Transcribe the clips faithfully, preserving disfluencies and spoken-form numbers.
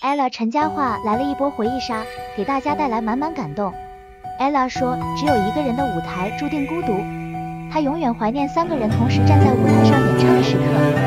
Ella 陈嘉桦来了一波回忆杀，给大家带来满满感动。Ella 说，只有一个人的舞台注定孤独，她永远怀念三个人同时站在舞台上演唱的时刻。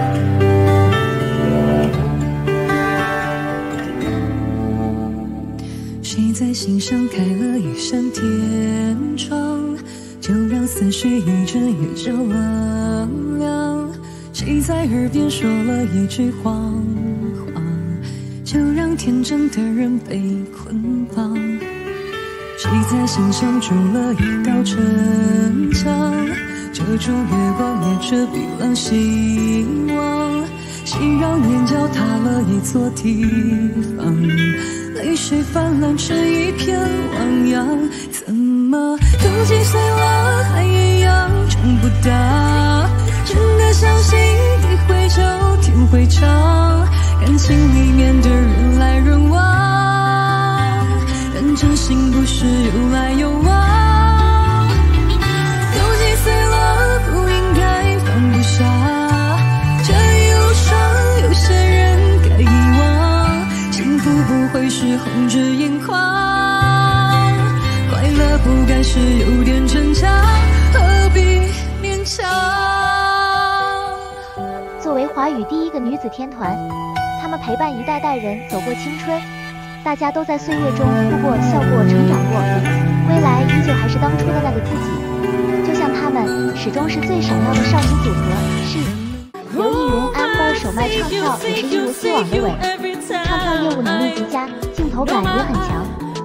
谁在心上开了一扇天窗，就让思绪一阵一阵凉凉。谁在耳边说了一句谎话，就让天真的人被捆绑。谁在心上筑了一道城墙，遮住月光也遮蔽了希望。谁让眼角塌了一座地方，泪水泛滥成一片汪洋。怎么都几岁了还一样长不大，真的相信一回就天会长，感情里面的人来人往，但真心不是有来有往。都几岁了不应该放不下，这一路上有些人该遗忘，幸福不会是红着眼眶，快乐不该是有点逞强，何必勉强。 作为华语第一个女子天团，她们陪伴一代代人走过青春，大家都在岁月中哭过、笑过、成长过，归来依旧还是当初的那个自己。就像她们始终是最闪耀的少女组合，是刘亦蓉 Amber 首卖唱跳也是一如既往的稳，唱跳业务能力极佳，镜头感也很强。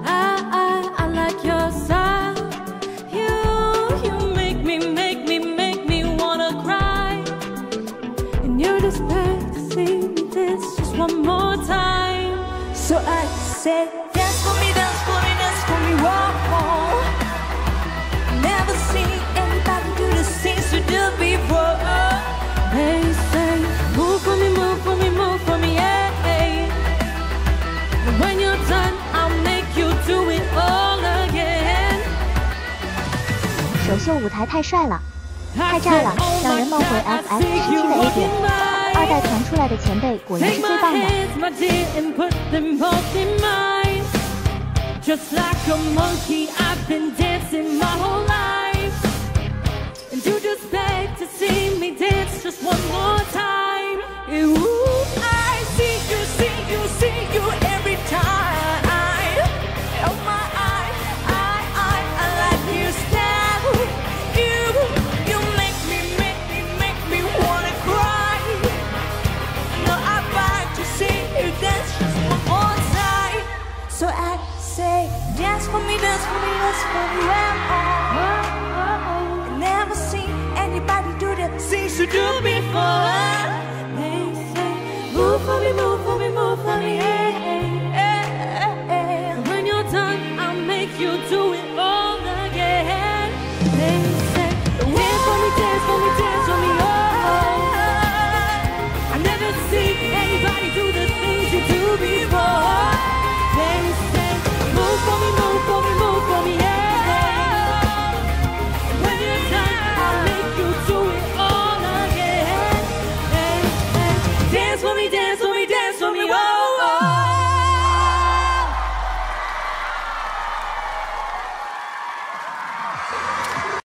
One more time, so I say dance for me, dance for me, dance for me, one more. Never seen anybody do the things you do before. They say move for me, move for me, move for me, yeah. And when you're done, I'll make you do it all again. 首秀舞台太帅了，太炸了，让人梦回 F X 时期的 A 点。二代团出来的前辈果然是最棒的。Just like a monkey, I've been dancing my whole life, and you just beg to see me dance just one more time. Ooh, I see you, see you, see you every time. Oh my, I, I, I, I like you style. You, you make me, make me, make me wanna cry. No, I'd like to see you dance just one more time. So I say, dance for me, dance for me, dance for me, well, oh, oh, oh. Never seen anybody do the things you do before.